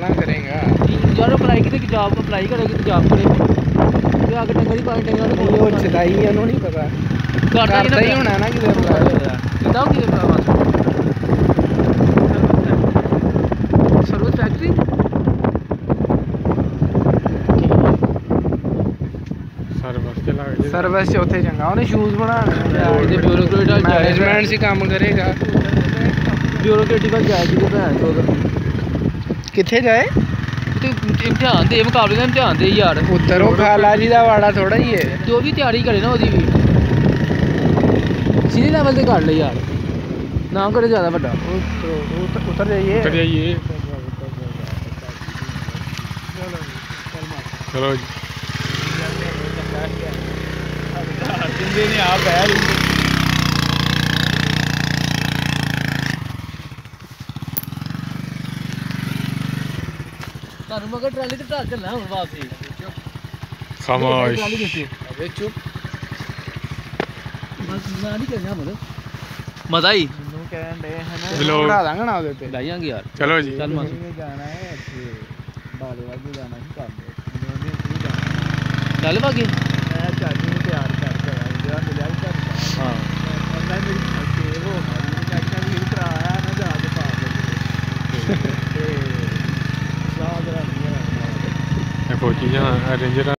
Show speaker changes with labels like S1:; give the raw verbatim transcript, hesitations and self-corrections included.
S1: ना करेगा
S2: यार अप्लाई की जॉब अप्लाई करेगी तो जॉब करेगी ते आगे टंगा दी पाई टंगा
S1: नहीं वो चदाई ਉਹਨੂੰ नहीं पता करता ही होना ना किधर अप्लाई
S2: किदा की अप्लाई सर्विस फैक्ट्री
S1: सर्विस चला सर्विस चौथे चंगा ਉਹਨੇ ਸ਼ੂਜ਼ ਬਣਾਉਣੇ
S2: ਇਹਦੇ ਬਿਊਰੋਕਰੇਟ
S1: ਮੈਨੇਜਮੈਂਟ ਸੀ ਕੰਮ ਕਰੇਗਾ
S2: ਬਿਊਰੋਕਰੇਟ ਵੱਲ ਜਾਏਗੀ ਤੇ ਭੈਣ ਚੋਦ
S1: ਕਿੱਥੇ ਜਾਏ
S2: ਤੇ ਇਮਤਿਹਾਨ ਦੇ ਮੁਕਾਬਲੇ ਦਾ ਇਮਤਿਹਾਨ ਦੇ ਯਾਰ
S1: ਉੱਤਰ ਉਹ ਖਾਲਾ ਜੀ ਦਾ ਵਾੜਾ ਥੋੜਾ ਹੀ ਹੈ
S2: ਤੇ ਉਹ ਵੀ ਤਿਆਰੀ ਕਰੇ ਨਾ ਉਹਦੀ ਵੀ ਸੀਨੀਅਰ ਲੈਵਲ ਤੇ ਕਰ ਲੈ ਯਾਰ ਨਾ ਕਰੇ ਜ਼ਿਆਦਾ ਵੱਡਾ
S1: ਉਤਰ ਜਾਈਏ ਉਤਰ ਜਾਈਏ ਚਲੋ ਜੀ ਜਿੰਦੇ ਨੇ ਆ ਬਹਿ ਜਿੰਦੇ
S2: ਤੁਹਾਨੂੰ ਮਗਰ ਟਰਾਲੀ ਤੇ ਢਾ ਚੱਲਣਾ ਹੁਣ ਵਾਪਸੀ
S1: ਖਾਮੋਸ਼
S2: ਅਬੇ ਚੁੱਪ ਬਸ ਮੈਂ ਨਹੀਂ ਕਰਨਾ ਮਤਲਬ ਮਜ਼ਾ ਹੀ
S1: ਮੈਨੂੰ ਕਹਿਣ ਦੇ ਹਨਾ ਬਣਾ ਦਾਂਗਾ ਨਾ ਉਹਦੇ ਤੇ ਲਾਈਆਂਗੇ ਯਾਰ ਚਲੋ ਜੀ
S2: ਚੱਲ ਮਾਸੀ
S1: ਜਾਣਾ ਹੈ ਇੱਥੇ ਬਾਲੇ ਵਾਗੇ ਜਾਣਾ ਸੀ ਕੰਮ ਮੈਨੂੰ ਨਹੀਂ ਜਾਣਾ
S2: ਚੱਲ ਬਾਗੀ
S1: ਮੈਂ ਚਾਚੀ ਨੂੰ ਤਿਆਰ ਕਰ ਕਰਾਂ ਜਿਹੜਾ ਮਿਲਿਆ ਵੀ ਕਰ ਹਾਂ ਉਹਨਾਂ ਮੇਰੀ ਸੇਵ ਹੋ ਗਈ ਚਾਚਾ ਵੀ ਕਰਾਇਆ ਨਾ ਜਾ ਕੇ ਪਾ ਦੇ ਤੇ ਸਾਹ ਜਰਾ ਨਹੀਂ ਆ ਇਹ ਫੌਜੀ ਜਾਂ ਰੇਂਜਰ